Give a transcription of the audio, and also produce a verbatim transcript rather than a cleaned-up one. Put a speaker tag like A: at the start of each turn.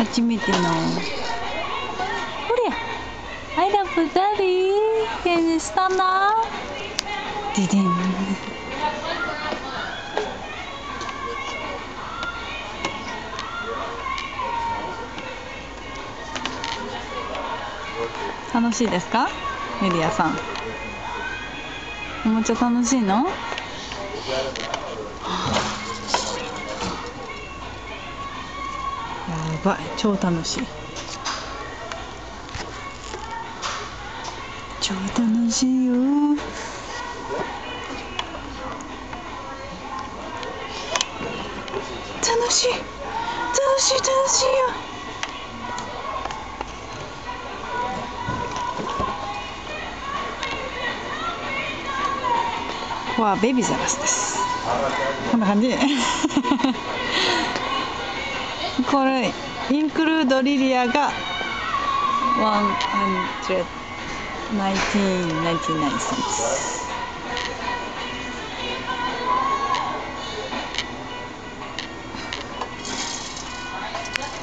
A: 初めての。ほりゃ I love daddy can you stand up ディデン楽しいですかメリアさん。おもちゃ楽しいの？やばい、超楽しい。超楽しいよ。楽しい楽しい楽しいよ。ここはベビーザラスです。こんな感じこれインクルードリリアがワンハンドレッドナインティーンナインティナインセンツ。